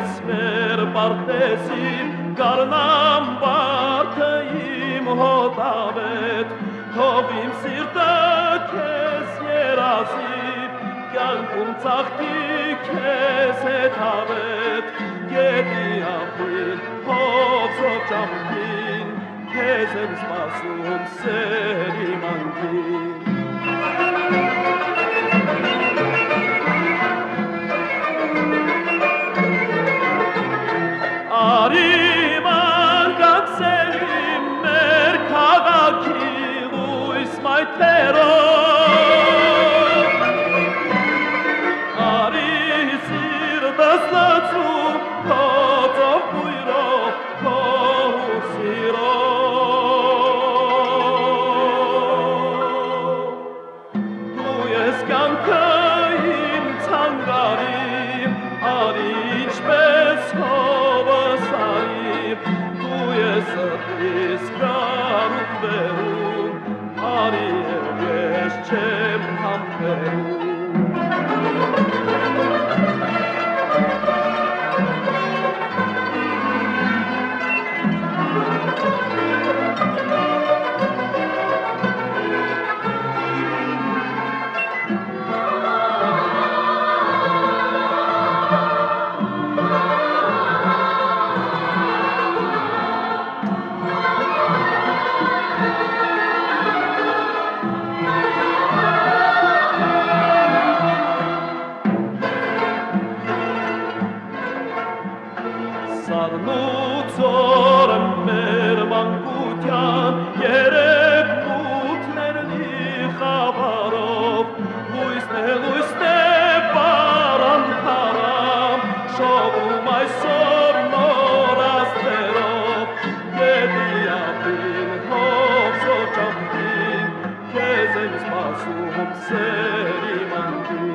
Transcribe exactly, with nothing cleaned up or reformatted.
մեր պարտեսին, գարնամ բարդը իմ հոտավետ, թող իմ սիրտը քեզ երազի, կյանքում ծաղկի քեզ հետ հավետ, գետի ափին, հովսով ճամփին, քեզ եմ սպասում սերի մանքին։ Արի մարգացելի մեր քաղաքի լույս մայթերով, արի սիրտս լցում քո բույրով, քո սիրով, դու ես կյանքը իմ ցանկարի, արի ինչպես Ես կարում բերում, արի և ես չեմ համբերում։ Սառնուցորը մեր մանկության երեք մութներնի խավարով, լույսն է, լույսն է պարան քարամ, շովում այսօր նոր աստերով, գետի ափին, հովսով ճամփին, քեզ եմ սպասում սերի մանքին։